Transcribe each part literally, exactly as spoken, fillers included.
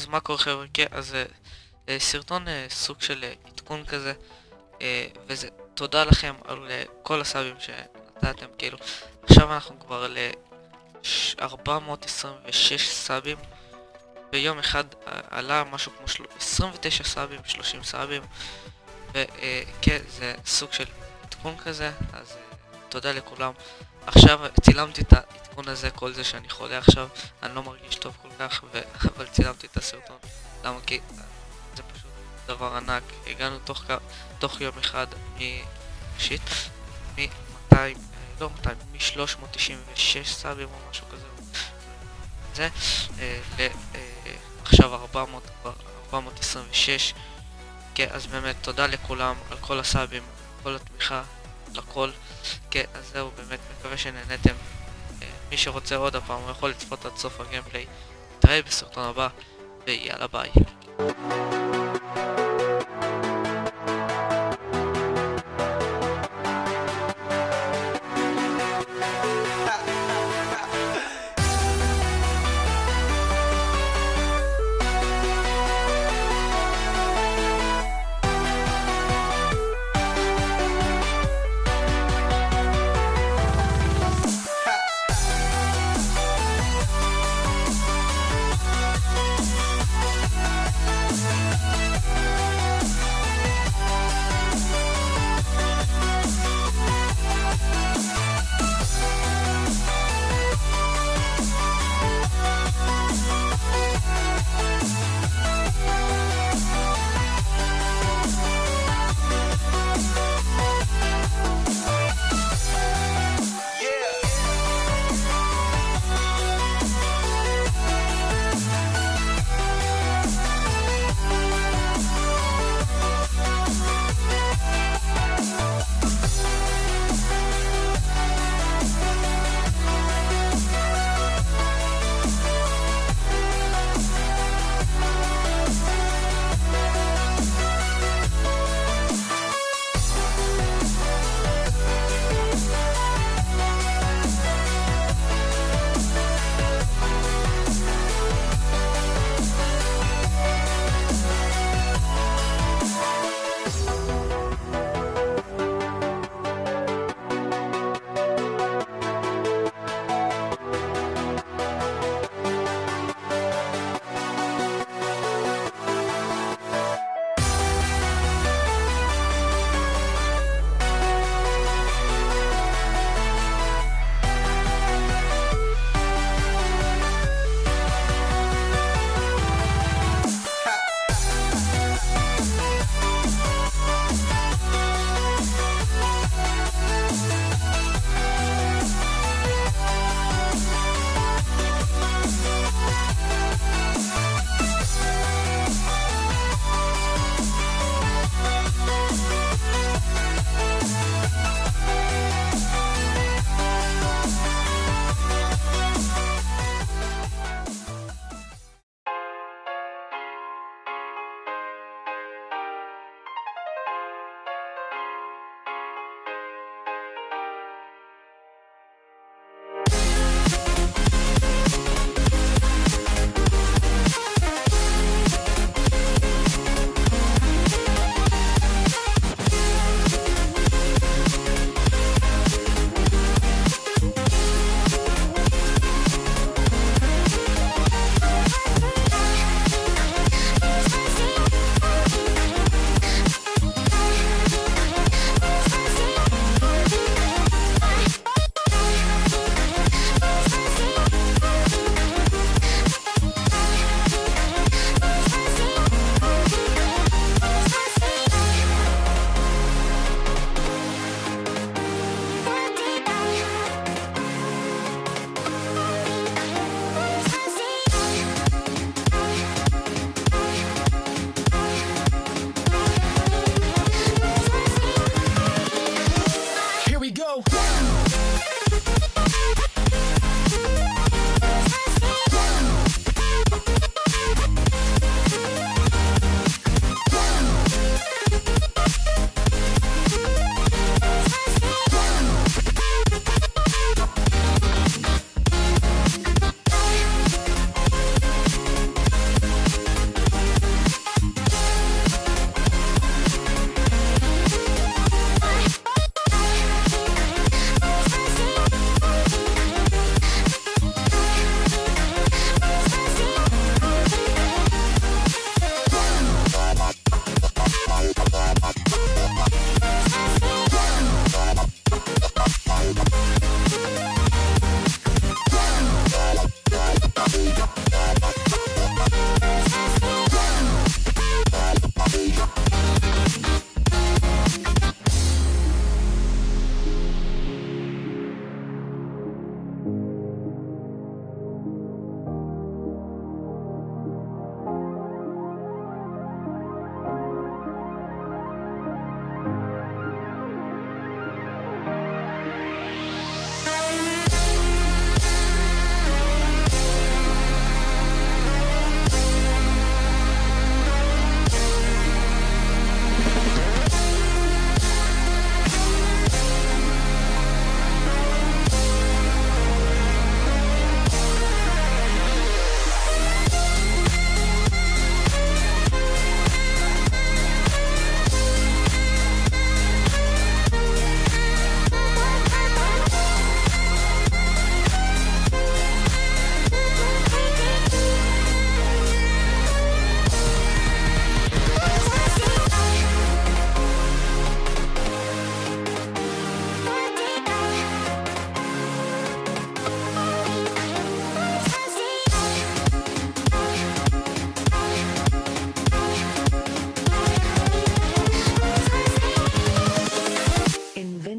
מה קורה חבר'ה? כן, אז uh, סרטון uh, סוג של uh, עדכון כזה, uh, וזה תודה לכם על uh, כל הסאבים שנתתם. כאילו עכשיו אנחנו כבר ל-ארבע מאות עשרים ושש סאבים, ביום אחד uh, עלה משהו כמו של... עשרים ותשע סאבים, שלושים סאבים, וכן, uh, זה סוג של עדכון כזה, אז uh, תודה לכולם. עכשיו צילמתי את העדכון הזה, כל זה שאני חולה עכשיו, אני לא מרגיש טוב כל כך, ו... אבל צילמתי את הסרטון. למה? כי זה פשוט דבר ענק. הגענו תוך, תוך יום אחד משיט, מ-מאתיים, לא מאתיים, מ-שלוש מאות תשעים ושש סאבים או משהו כזה. זה, ל... עכשיו ארבע מאות, ארבע מאות עשרים ושש. כן, אז באמת תודה לכולם על כל הסאבים, כל התמיכה, לכל. כן, אז זהו, באמת מקווה שנהנתם. מי שרוצה עוד הפעם הוא יכול לצפות עד סוף הגיימפליי. נתראה בסרטון הבא, ויאללה ביי.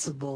invincible.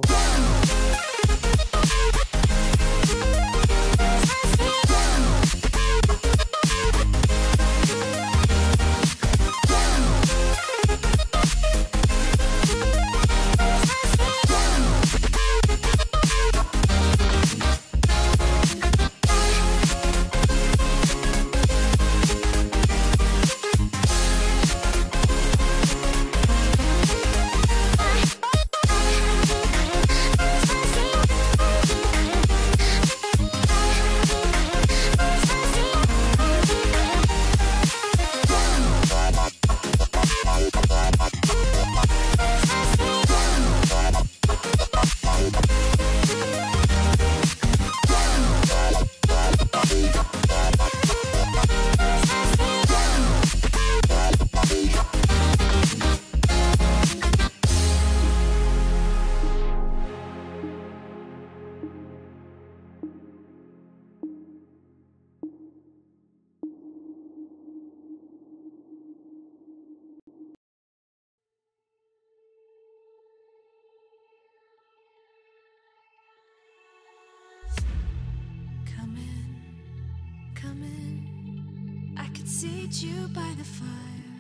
Come in, come in. I could seat you by the fire.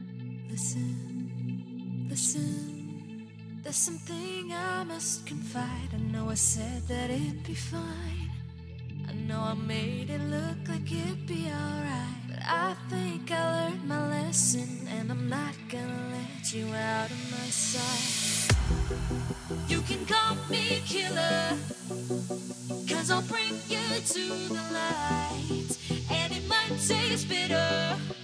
Listen, listen. There's something I must confide. I know I said that it'd be fine. I know I made it look like it'd be alright, but I think I learned my lesson, and I'm not gonna let you out of my sight. You can call me killer, 'cause I'll bring you to the light, and it might taste bitter,